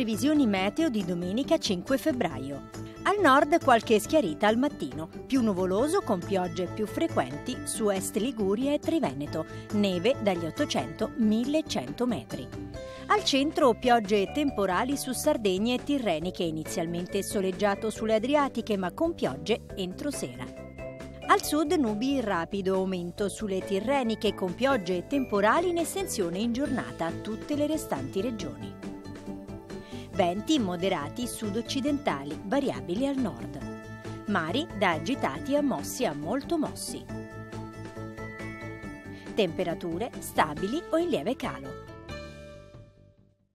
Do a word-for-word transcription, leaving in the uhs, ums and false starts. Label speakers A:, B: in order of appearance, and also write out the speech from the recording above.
A: previsioni meteo di domenica cinque febbraio. Al nord qualche schiarita al mattino, più nuvoloso con piogge più frequenti su Est Liguria e Triveneto, neve dagli ottocento ai millecento metri. Al centro piogge temporali su Sardegna e Tirreniche, inizialmente soleggiato sulle Adriatiche ma con piogge entro sera. Al sud nubi in rapido aumento sulle Tirreniche con piogge e temporali in estensione in giornata a tutte le restanti regioni. Venti moderati sud-occidentali, variabili al nord. Mari da agitati a mossi a molto mossi. Temperature stabili o in lieve calo.